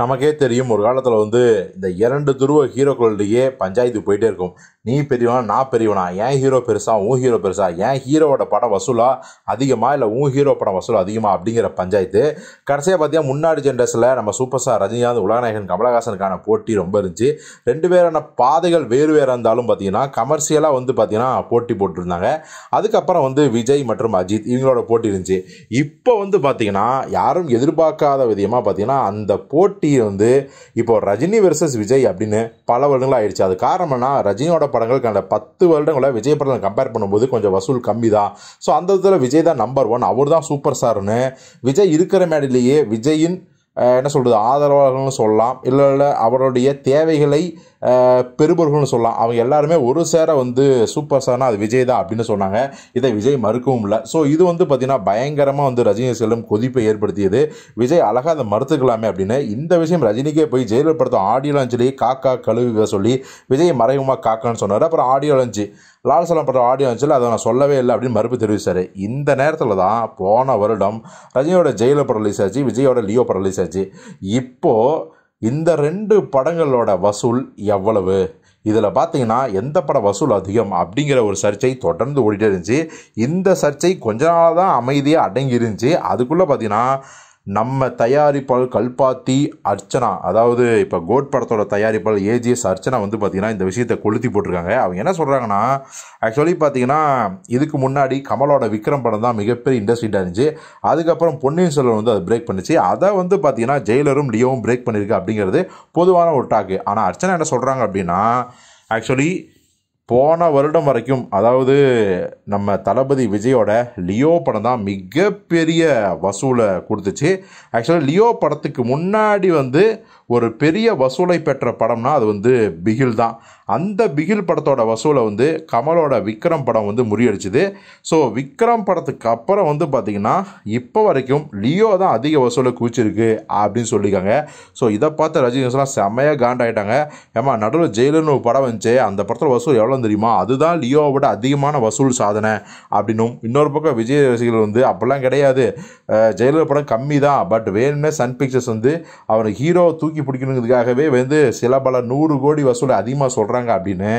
நமக்கே தெரியும் ஒரு காலத்தில் வந்து இந்த 2 துருவ ஹீரோக்களிடையே பஞ்சாயத்து போயிட்டே இருக்கும். நீ பெரியவனா நான் பெரியவனா, ஏன் ஹீரோ பெருசா உன் ஹீரோ பெருசா, ஏன் ஹீரோவோட படம் வசூலா அதிகமா இல்லை உன் ஹீரோ படம் வசூலா அதிகமா அப்படிங்கிற பஞ்சாயத்து. கடைசியாக பார்த்தீங்கன்னா முன்னாடி ஜென்ரேஷனில் நம்ம சூப்பர் ஸ்டார் ரஜினிகாந்த் உலகநாயகன் கமலஹாசனுக்கான போட்டி ரொம்ப இருந்துச்சு. 2 பேரான பாதைகள் வேறு வேறு இருந்தாலும் பார்த்தீங்கன்னா கமர்ஷியலாக வந்து பார்த்தீங்கன்னா போட்டி போட்டுருந்தாங்க. அதுக்கப்புறம் வந்து விஜய் மற்றும் அஜித் இவங்களோட போட்டி இருந்துச்சு. இப்போ வந்து பார்த்தீங்கன்னா யாரும் எதிர்பார்க்காத விதமாக பார்த்தீங்கன்னா அந்த போட்டி வந்து இப்போ ரஜினி வெர்சஸ் விஜய் அப்படின்னு பல வருடங்கள் ஆயிடுச்சு. அது காரணம்னா ரஜினியோட படங்களுக்கு அந்த 10 வருடங்களை விஜய் படங்களை கம்பேர் பண்ணும்போது கொஞ்சம் வசூல் கம்மி தான். ஸோ அந்த விதத்தில் விஜய் தான் நம்பர் 1, அவர் தான் சூப்பர் ஸ்டார்னு விஜய் இருக்கிற மேடையிலேயே விஜயின் என்ன சொல்கிறது ஆதரவாளர்கள்னு சொல்லலாம், இல்லை அவருடைய தேவைகளை பெறுபவர்கள்னு சொல்லலாம். அவங்க எல்லாருமே ஒரு சேர வந்து சூப்பர் ஸ்டார்னா அது விஜய் தான் அப்படின்னு சொன்னாங்க. இதை விஜய் மறுக்கவும் இல்லை. ஸோ இது வந்து பார்த்திங்கன்னா பயங்கரமாக வந்து ரஜினி செல்லும் கொதிப்பை ஏற்படுத்தியது. விஜய் அழகாக அதை மறுத்துக்கலாமே அப்படின்னு இந்த விஷயம் ரஜினிக்கே போய் ஜெயிலர் படத்தை ஆடியோ லான்ச்சிலே காக்கா கழுவுக சொல்லி விஜய் மறைமுகமாக காக்கான்னு சொன்னார். அப்புறம் ஆடியோ லான்ச்சு லால் சலாம் படம் ஆடியோ லான்ச்சில் அதை நான் சொல்லவே இல்லை அப்படின்னு மறுப்பு தெரிவித்தார். இந்த நேரத்தில் தான் போன வருடம் ரஜினியோட ஜெயிலர் படம் ரிலீஸ் ஆச்சு, விஜயோட லியோ படம் ரிலீஸ் ஆச்சு. இப்போது இந்த 2 படங்களோட வசூல் எவ்வளவு, இதில் பார்த்தீங்கன்னா எந்த படம் வசூல் அதிகம் அப்படிங்கிற ஒரு சர்ச்சை தொடர்ந்து ஓடிட்டே இருந்துச்சு. இந்த சர்ச்சை கொஞ்ச நாள் தான் அமைதியாக அடங்கி இருந்துச்சு. அதுக்குள்ளே பார்த்தீங்கன்னா நம்ம தயாரிப்பாளர் கல்பாத்தி அர்ச்சனா, அதாவது இப்போ கோட் படத்தோட தயாரிப்பாளர் ஏஜிஎஸ் அர்ச்சனா வந்து பார்த்திங்கன்னா இந்த விஷயத்தை கொளுத்தி போட்டிருக்காங்க. அவங்க என்ன சொல்கிறாங்கன்னா ஆக்சுவலி பார்த்தீங்கன்னா இதுக்கு முன்னாடி கமலோட விக்ரம் படம் தான் மிகப்பெரிய இண்டஸ்ட்ரியாக இருந்துச்சு. அதுக்கப்புறம் பொன்னியின் செல்வன் வந்து அது பிரேக் பண்ணிச்சு. அதை வந்து பார்த்திங்கன்னா ஜெயிலரும் லியோவும் பிரேக் பண்ணியிருக்கு அப்படிங்கிறது பொதுவான ஒரு டாக்கு. ஆனால் அர்ச்சனா என்ன சொல்கிறாங்க அப்படின்னா ஆக்சுவலி போன வருடம் வரைக்கும் அதாவது நம்ம தளபதி விஜயோட லியோ படம் தான் மிகப்பெரிய வசூலை கொடுத்துச்சு. ஆக்சுவலாக லியோ படத்துக்கு முன்னாடி வந்து ஒரு பெரிய வசூலை பெற்ற படம்னா அது வந்து பிகில் தான். அந்த பிகில் படத்தோட வசூலை வந்து கமலோட விக்ரம் படம் வந்து முறியடிச்சுது. ஸோ விக்ரம் படத்துக்கு அப்புறம் வந்து பார்த்திங்கன்னா இப்போ வரைக்கும் லியோ தான் அதிக வசூலை குவிச்சிருக்கு அப்படின்னு சொல்லியிருக்காங்க. ஸோ இதை பார்த்து ரஜினிஸ்லாம் செம்மையாக காண்டாயிட்டாங்க. ஏமா நடுவில் ஜெயிலர்னு ஒரு படம் வந்துச்சு, அந்த படத்தில் வசூல் எவ்வளோ தெரியுமா, அதுதான் லியோவை விட அதிகமான வசூல் சாதனை அப்படின்னும். இன்னொரு பக்கம் விஜய் ரசிகர்கள் வந்து அப்படிலாம் கிடையாது, ஜெயிலர் படம் கம்மி தான், பட் வேணும்னே சன் பிக்சர்ஸ் வந்து அவரை ஹீரோ தூக்கி பிடிக்கணுங்கிறதுக்காகவே வந்து சில பல 100 கோடி வசூலை அதிகமாக சொல்கிறாங்க அப்படின்னு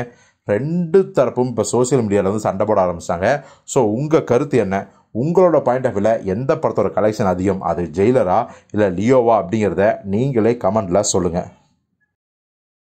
2 தரப்பும் இப்போ சோசியல் மீடியாவில் வந்து சண்டை போட ஆரம்பிச்சிட்டாங்க. ஸோ உங்கள் கருத்து என்ன? உங்களோட பாயிண்ட் ஆஃப் வியூவில் எந்த படத்தோட கலெக்ஷன் அதிகம், அது ஜெயிலரா இல்லை லியோவா அப்படிங்கிறத நீங்களே கமெண்டில் சொல்லுங்கள்.